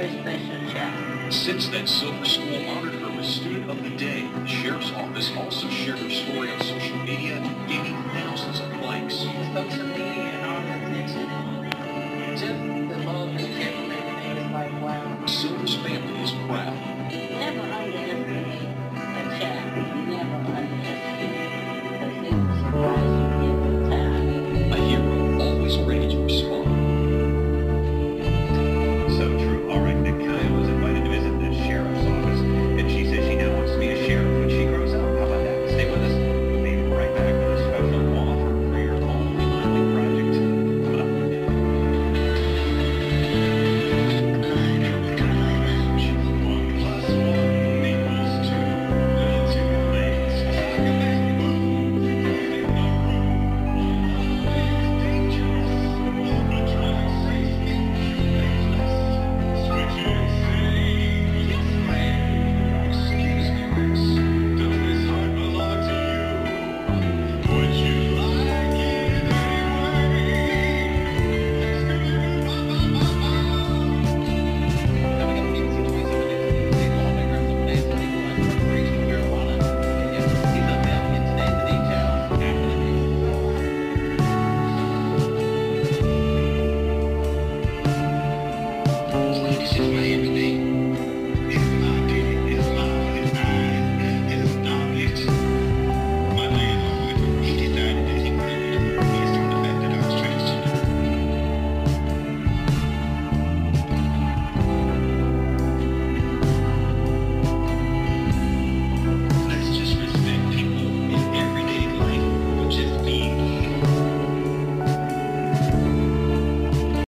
very special child. Since then, Silver School honored her with Student of the Day. The Sheriff's Office also shared her story on social media, gaining